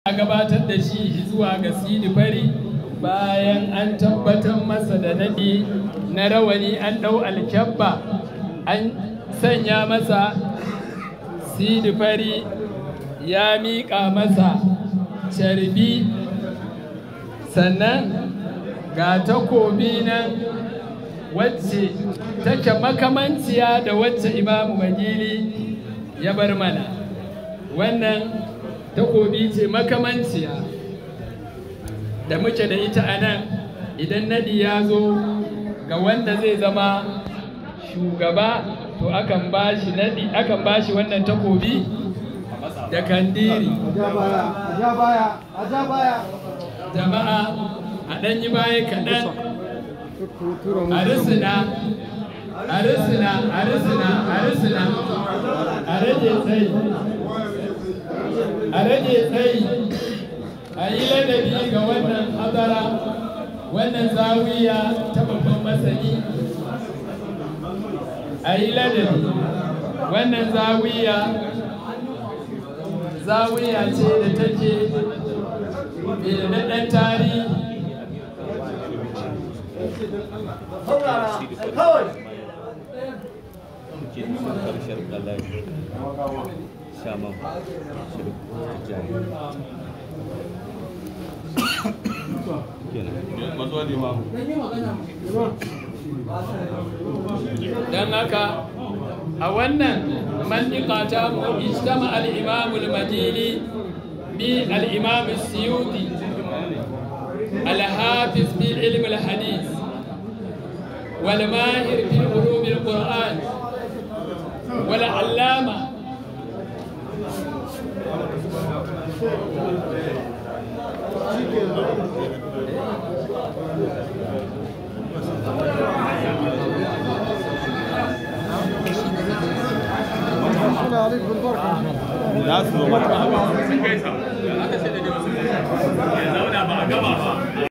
a gabatar da shi zuwa ga Sidi Fari bayan an tabbatar masa da naɗi na rawani an ɗau alkyabba an sanya masa. Sidi Fari ya miƙa masa carbi, sannan ga takobi nan wacce take makamanciya da wacce Imamu Magili ya bar mana. Wannan takobi ce makamanciya da muke da ita a nan. Idan nadi ya zo ga wanda zai zama shugaba to akan bashi nadi, akan bashi wannan takobi da kandiri. Jama'a a ɗan yi baya kaɗan, a risina, a risina, a risina, a risina, a rage tsayi, a rage tsayi, a yi ladabi ga wannan hadara, wannan zawiya ta babban masani. A yi ladabi, wannan zawiya ce da take da ɗan tarihi. Don haka a wannan mantika ta mu ijtama al-Imam al-Madini bi al-Imam al-Suyuti al-Hafiz bil ilm al-hadith wal mahir fi ulum al-Quran wal allama عليك بالبركة. لا